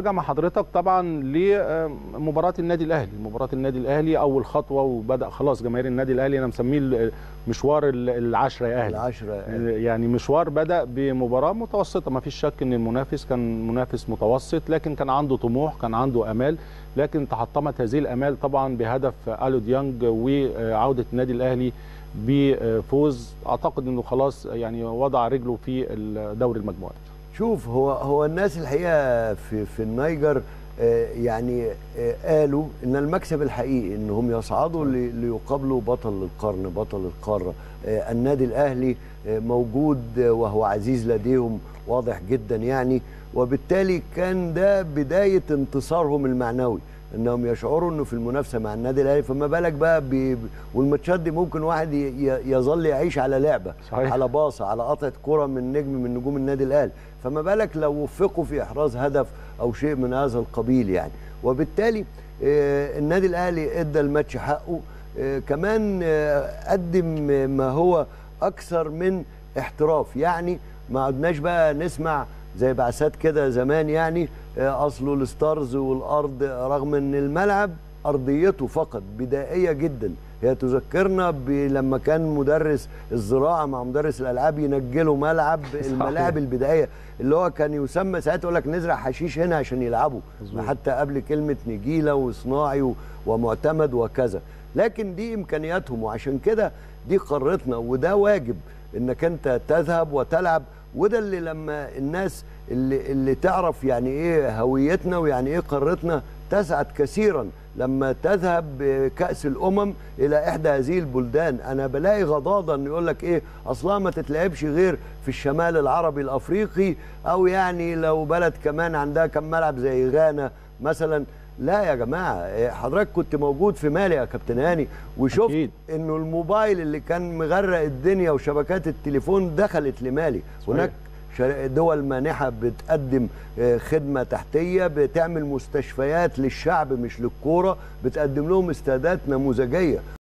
ارجع مع حضرتك طبعا لمباراه النادي الاهلي. مباراه النادي الاهلي اول خطوه، وبدا خلاص جماهير النادي الاهلي، انا مسميه مشوار العشره يا اهلي. يعني مشوار بدا بمباراه متوسطه، ما فيش شك ان المنافس كان منافس متوسط، لكن كان عنده طموح، كان عنده امال، لكن تحطمت هذه الامال طبعا بهدف الو ديانج وعوده النادي الاهلي بفوز. اعتقد انه خلاص يعني وضع رجله في دوري المجموعات. شوف، هو الناس الحقيقه في النيجر يعني قالوا ان المكسب الحقيقي انهم يصعدوا ليقابلوا بطل القرن، بطل القاره. النادي الاهلي موجود وهو عزيز لديهم، واضح جدا يعني، وبالتالي كان ده بدايه انتصارهم المعنوي، انهم يشعروا انه في المنافسه مع النادي الاهلي. فما بالك بقى والماتشات دي ممكن واحد يظل يعيش على لعبه، صحيح، على باصه، على قطعه كره من نجم من نجوم النادي الاهلي. فما بالك لو وفقوا في احراز هدف او شيء من هذا القبيل يعني. وبالتالي النادي الاهلي ادى الماتش حقه، كمان قدم ما هو اكثر من احتراف. يعني ما عدناش بقى نسمع زي بعثات كده زمان، يعني اصله الستارز والارض، رغم ان الملعب ارضيته فقط بدائيه جدا. هي تذكرنا لما كان مدرس الزراعه مع مدرس الالعاب ينجلوا ملعب الملاعب البدائيه، اللي هو كان يسمى ساعتها يقول لك نزرع حشيش هنا عشان يلعبوا، حتى قبل كلمه نجيله وصناعي ومعتمد وكذا. لكن دي امكانياتهم، وعشان كده دي قارتنا، وده واجب انك انت تذهب وتلعب. وده اللي لما الناس اللي تعرف يعني ايه هويتنا ويعني ايه قارتنا تسعد كثيرا لما تذهب بكأس الأمم إلى إحدى هذه البلدان. أنا بلاقي غضاضة إن يقول لك إيه أصلها ما تتلعبش غير في الشمال العربي الأفريقي، أو يعني لو بلد كمان عندها كم ملعب زي غانا مثلا. لا يا جماعة، حضرتك كنت موجود في مالي يا كابتن هاني وشفت أكيد إنه الموبايل اللي كان مغرق الدنيا وشبكات التليفون دخلت لمالي. هناك دول مانحة بتقدم خدمة تحتية، بتعمل مستشفيات للشعب مش للكورة، بتقدم لهم استادات نموذجية.